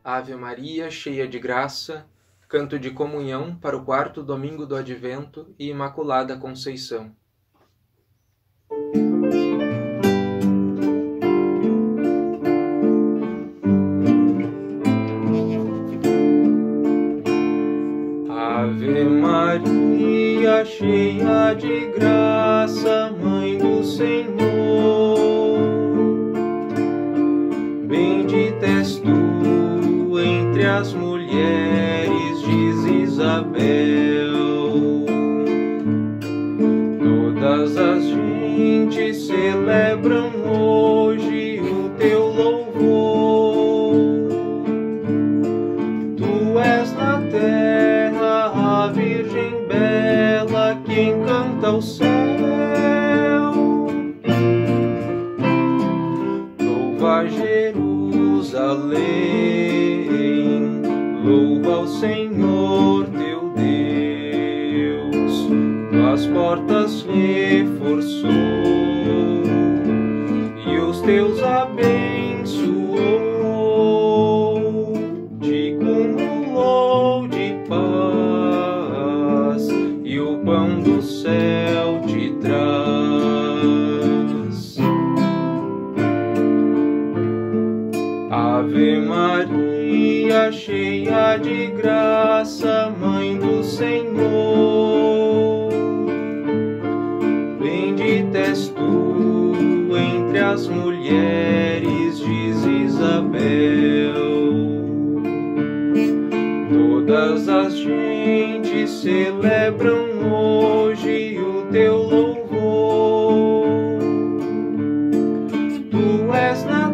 Ave Maria, cheia de graça, canto de comunhão para o quarto domingo do Advento e Imaculada Conceição. Ave Maria, cheia de graça, Mãe do Senhor, bendita és tu entre as mulheres, diz Isabel. Todas as gentes celebram hoje o teu louvor. Tu és na terra a Virgem bela que encanta o céu. Louva Jerusalém, louva o Senhor teu Deus, tuas portas reforçou e os teus abençoou, te cumulou de paz e o pão do céu te traz. Ave Maria, cheia de graça, Mãe do Senhor, bendita és tu entre as mulheres, diz Isabel. Todas as gentes celebram hoje o teu louvor. Tu és na